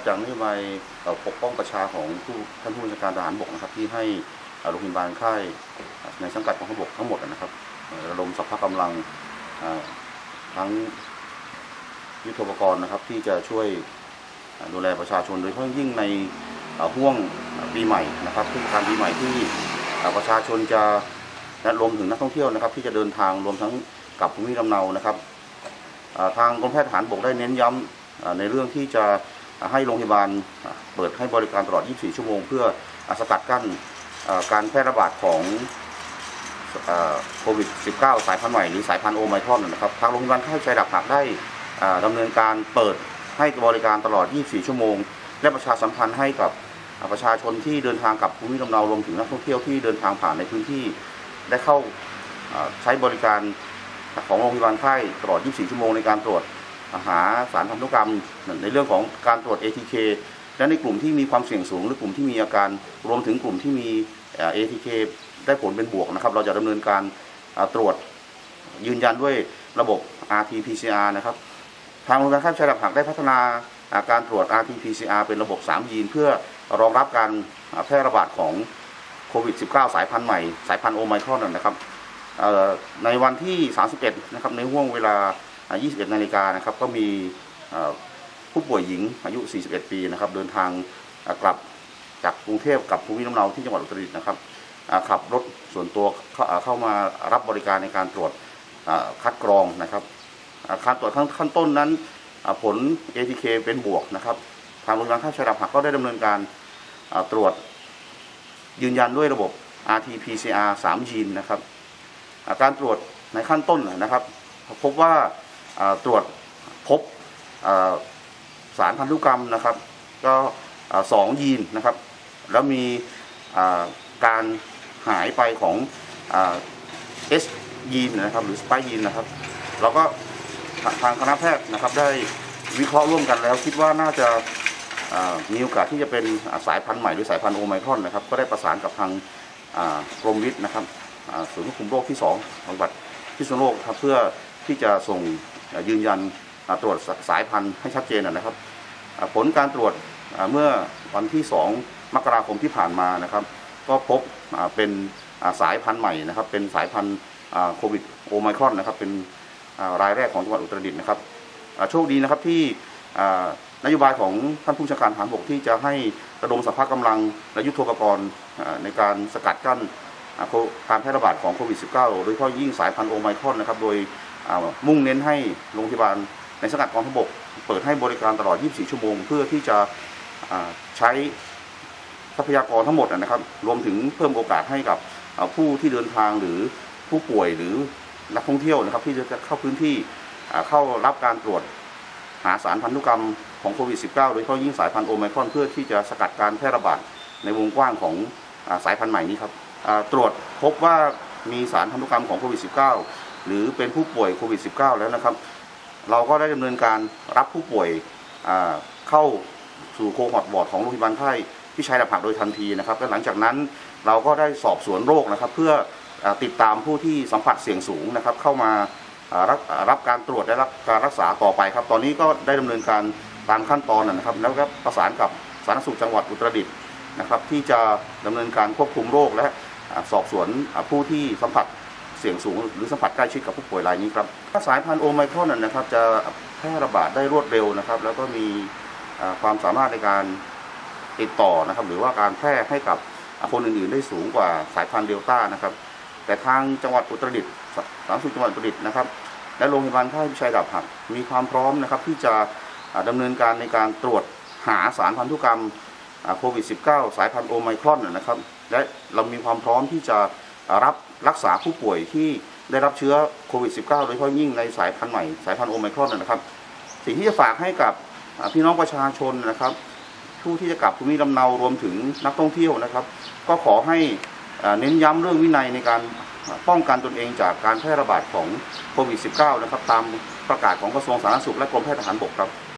จากนโยบายปกป้องประชาของท่านผู้บัญชาการทหารบกนะครับที่ให้โรงพยาบาลค่ายในสังกัดของทหารบกทั้งหมดนะครับระดมสรรพกำลังทั้งยุทโธปกรณ์นะครับที่จะช่วยดูแลประชาชนโดยเฉพาะยิ่งในห่วงปีใหม่นะครับเทศกาลปีใหม่ที่ประชาชนจะรวมถึงนักท่องเที่ยวนะครับที่จะเดินทางรวมทั้งกลับภูมิลำเนานะครับทางกรมแพทย์ทหารบกได้เน้นย้ำในเรื่องที่จะให้โรงพยาบาลเปิดให้บริการตลอด 24 ชั่วโมงเพื่อสกัดกั้นการแพร่ระบาดของโควิด -19 สายพันธุ์ใหม่หรือสายพันธุ์โอไมครอนนะครับทางโรงพยาบาลค่ายชายดับหักได้ดำเนินการเปิดให้บริการตลอด 24 ชั่วโมงและประชาสัมพันธ์ให้กับประชาชนที่เดินทางกลับภูมิลำเนารวมถึงนักท่องเที่ยวที่เดินทางผ่านในพื้นที่ได้เข้าใช้บริการของโรงพยาบาลค่ายตลอด 24 ชั่วโมงในการตรวจหาสารพันธุกรรมในเรื่องของการตรวจ ATK และในกลุ่มที่มีความเสี่ยงสูงหรือกลุ่มที่มีอาการรวมถึงกลุ่มที่มี ATK ได้ผลเป็นบวกนะครับเราจะดำเนินการตรวจยืนยันด้วยระบบ RT-PCR นะครับทางโรงพยาบาลค่ายชายดับหักได้พัฒนาการตรวจ RT-PCR เป็นระบบ3ยีนเพื่อรองรับการแพร่ระบาดของโควิด -19 สายพันธุ์ใหม่สายพันธุ์โอไมครอนนะครับในวันที่ 31 นะครับในห่วงเวลา 21 นาฬิกานะครับก็มีผู้ป่วยหญิงอายุ 41 ปีนะครับเดินทางกลับจากกรุงเทพกับภูมิลำเนาที่จังหวัดอุตรดิตถ์นะครับขับรถส่วนตัวเข้ามารับบริการในการตรวจคัดกรองนะครับการตรวจขั้นต้นนั้นผล ATK เป็นบวกนะครับทางโรงพยาบาลค่ายชายดับหักก็ได้ดำเนินการตรวจยืนยันด้วยระบบ RT-PCR 3 ยีนนะครับการตรวจในขั้นต้นนะครับพบว่าตรวจพบสารพันธุกรรมนะครับก็2 ยีนนะครับแล้วมีการหายไปของS ยีนนะครับหรือสไปค์ยีนนะครับเราก็ทางคณะแพทย์นะครับได้วิเคราะห์ร่วมกันแล้วคิดว่าน่าจะมีโอกาสที่จะเป็นสายพันธุ์ใหม่หรือสายพันธุ์โอไมครอนนะครับก็ได้ประสานกับทางกรมวิทย์นะครับศูนย์ควบคุมโรคที่2จังหวัดพิษณุโลกครับเพื่อที่จะส่งยืนยันตรวจสายพันธุ์ให้ชัดเจนนะครับผลการตรวจเมื่อวันที่2 มกราคมที่ผ่านมานะครับก็พบเป็นสายพันธุ์ใหม่นะครับเป็นสายพันธุ์โควิดโอไมครอนนะครับเป็นรายแรกของจังหวัดอุตรดิตถ์นะครับโชคดีนะครับที่นโยบายของท่านผู้บัญชาการทหารบกที่จะให้ระดมสรรพกำลังและยุทโธปกรณ์ในการสกัดกั้นการแพร่ระบาดของโควิด -19 โดยเฉพาะยิ่งสายพันธุ์โอไมครอนนะครับโดยมุ่งเน้นให้โรงพยาบาลในสังกัดกองทัพบกเปิดให้บริการตลอด 24 ชั่วโมงเพื่อที่จะใช้ทรัพยากรทั้งหมดนะครับรวมถึงเพิ่มโอกาสให้กับผู้ที่เดินทางหรือผู้ป่วยหรือนักท่องเที่ยวนะครับที่จะเข้าพื้นที่เข้ารับการตรวจหาสารพันธุกรรมของโควิด -19 โดยเฉพาะยิ่งสายพันธุ์โอไมครอนเพื่อที่จะสกัดการแพร่ระบาดในวงกว้างของสายพันธุ์ใหม่นี้ครับตรวจพบว่ามีสารพันธุกรรมของโควิด -19 หรือเป็นผู้ป่วยโควิด -19 แล้วนะครับเราก็ได้ดำเนินการรับผู้ป่วยเข้าสู่โคฮอตวอร์ดของโรงพยาบาลค่ายพิชัยดับหักโดยทันทีนะครับและหลังจากนั้นเราก็ได้สอบสวนโรคนะครับเพื่อติดตามผู้ที่สัมผัสเสี่ยงสูงนะครับเข้ามารับการตรวจและรับการรักษาต่อไปครับตอนนี้ก็ได้ดำเนินการตามขั้นตอนนะครับแล้วก็ประสานกับสาธารณสุขจังหวัดอุตรดิตถ์นะครับที่จะดำเนินการควบคุมโรคและสอบสวนผู้ที่สัมผัสเสี่ยงสูงหรือสัมผัสใกล้ชิดกับผู้ป่วยรายนี้ครับสายพันธุ์โอไมครอนนะครับจะแพร่ระบาดได้รวดเร็วนะครับแล้วก็มีความสามารถในการติดต่อนะครับหรือว่าการแพร่ให้กับคนอื่นๆได้สูงกว่าสายพันธุ์เดลต้านะครับแต่ทางจังหวัดอุตรดิตถ์สาธารณสุขจังหวัดอุตรดิตถ์นะครับและโรงพยาบาลค่ายพิชัยดับหักมีความพร้อมนะครับที่จะดำเนินการในการตรวจหาสารพันธุกรรมโควิด -19 สายพันธุ์โอไมครอนนะครับและเรามีความพร้อมที่จะรับรักษาผู้ป่วยที่ได้รับเชื้อโควิด -19 โดยเฉพาะยิ่งในสายพันธุ์ใหม่สายพันธุ์โอไมครอนนะครับสิ่งที่จะฝากให้กับพี่น้องประชาชนนะครับผู้ที่จะกลับภูมิลำเนารวมถึงนักท่องเที่ยวนะครับก็ขอให้เน้นย้ำเรื่องวินัยในการป้องกันตนเองจากการแพร่ระบาดของโควิด -19 นะครับตามประกาศของกระทรวงสาธารณสุขและกรมแพทย์ทหารบกครับ